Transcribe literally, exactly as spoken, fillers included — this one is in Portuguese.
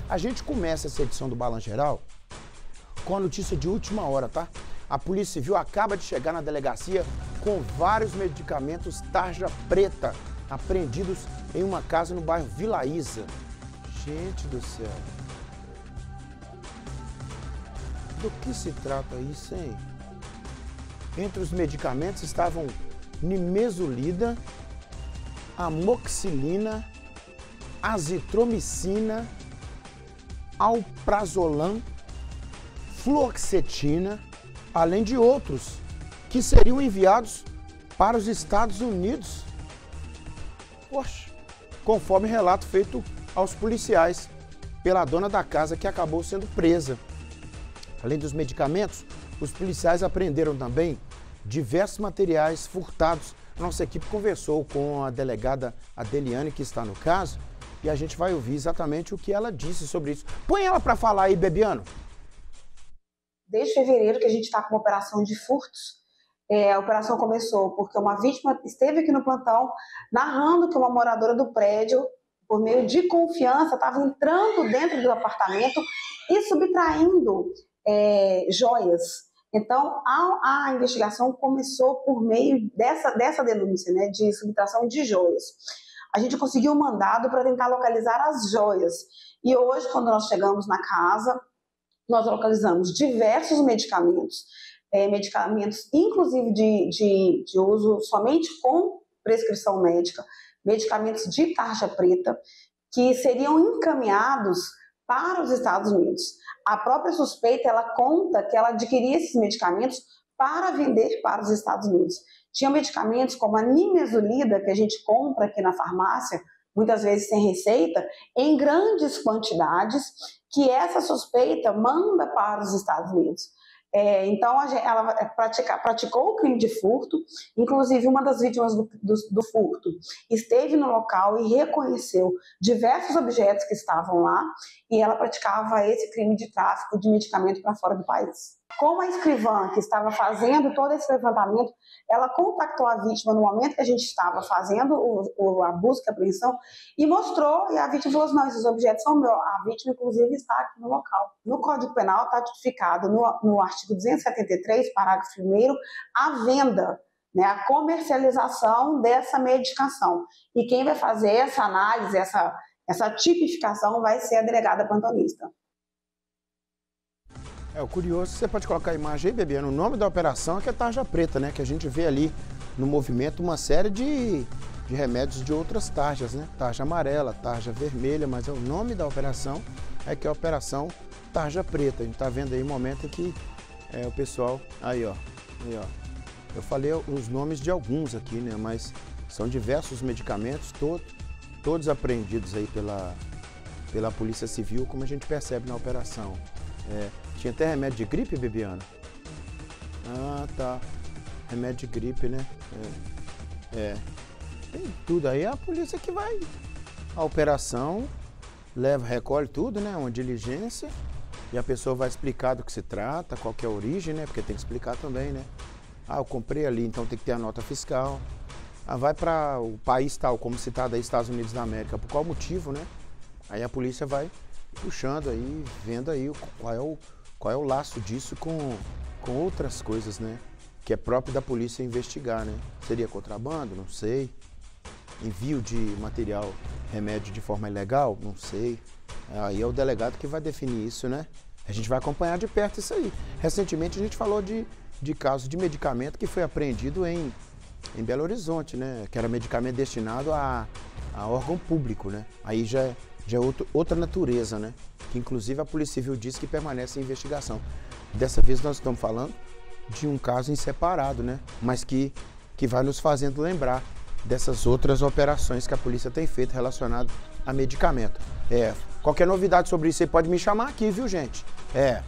A gente começa essa edição do Balanço Geral com a notícia de última hora, tá? A Polícia Civil acaba de chegar na delegacia com vários medicamentos tarja preta apreendidos em uma casa no bairro Vila Isa. Gente do céu. Do que se trata isso, hein? Entre os medicamentos estavam nimesulida, amoxicilina, azitromicina, alprazolam, fluoxetina, além de outros que seriam enviados para os Estados Unidos. Poxa, conforme relato feito aos policiais pela dona da casa que acabou sendo presa. Além dos medicamentos, os policiais apreenderam também diversos materiais furtados. Nossa equipe conversou com a delegada Adeliane, que está no caso, e a gente vai ouvir exatamente o que ela disse sobre isso. Põe ela para falar aí, Bebiano. Desde fevereiro que a gente está com uma operação de furtos. É, a operação começou porque uma vítima esteve aqui no plantão narrando que uma moradora do prédio, por meio de confiança, estava entrando dentro do apartamento e subtraindo é, joias. Então, a, a investigação começou por meio dessa, dessa denúncia, né, de subtração de joias. A gente conseguiu um mandado para tentar localizar as joias. E hoje, quando nós chegamos na casa, nós localizamos diversos medicamentos, é, medicamentos inclusive de, de, de uso somente com prescrição médica, medicamentos de tarja preta, que seriam encaminhados para os Estados Unidos. A própria suspeita, ela conta que ela adquiria esses medicamentos para vender para os Estados Unidos. Tinha medicamentos como a nimesulida, que a gente compra aqui na farmácia, muitas vezes sem receita, em grandes quantidades, que essa suspeita manda para os Estados Unidos. É, então, a gente, ela pratica, praticou o crime de furto, inclusive uma das vítimas do, do, do furto esteve no local e reconheceu diversos objetos que estavam lá, e ela praticava esse crime de tráfico de medicamento para fora do país. Como a escrivã que estava fazendo todo esse levantamento, ela contactou a vítima no momento que a gente estava fazendo o, o, a busca e apreensão e mostrou, e a vítima falou assim, não, esses objetos são meus. A vítima, inclusive, está aqui no local. No Código Penal está tipificado no, no artigo duzentos e setenta e três, parágrafo primeiro, a venda, né, a comercialização dessa medicação. E quem vai fazer essa análise, essa, essa tipificação vai ser a delegada plantonista. É, o curioso, você pode colocar a imagem aí, Bebiano, o nome da operação é que é tarja preta, né? Que a gente vê ali no movimento uma série de, de remédios de outras tarjas, né? Tarja amarela, tarja vermelha, mas é o nome da operação é que é a operação tarja preta. A gente tá vendo aí o momento em que é, o pessoal... Aí, ó, aí, ó. Eu falei os nomes de alguns aqui, né? Mas são diversos medicamentos, todo, todos apreendidos aí pela, pela Polícia Civil, como a gente percebe na operação. É, tinha até remédio de gripe, Bebiano? Ah, tá. Remédio de gripe, né? É. é. Tem tudo aí, é a polícia que vai. A operação leva, recolhe tudo, né? Uma diligência. E a pessoa vai explicar do que se trata, qual que é a origem, né? Porque tem que explicar também, né? Ah, eu comprei ali, então tem que ter a nota fiscal. Ah, vai para o país tal, como citado aí, Estados Unidos da América. Por qual motivo, né? Aí a polícia vai puxando aí, vendo aí qual é o, qual é o laço disso com, com outras coisas, né? Que é próprio da polícia investigar, né? Seria contrabando? Não sei. Envio de material, remédio de forma ilegal? Não sei. Aí é o delegado que vai definir isso, né? A gente vai acompanhar de perto isso aí. Recentemente a gente falou de, de casos de medicamento que foi apreendido em, em Belo Horizonte, né? Que era medicamento destinado a, a órgão público, né? Aí já é já é outro, outra natureza, né? Que inclusive a Polícia Civil disse que permanece em investigação. Dessa vez nós estamos falando de um caso em separado, né? Mas que, que vai nos fazendo lembrar dessas outras operações que a polícia tem feito relacionado a medicamento. É, qualquer novidade sobre isso, você pode me chamar aqui, viu, gente? É.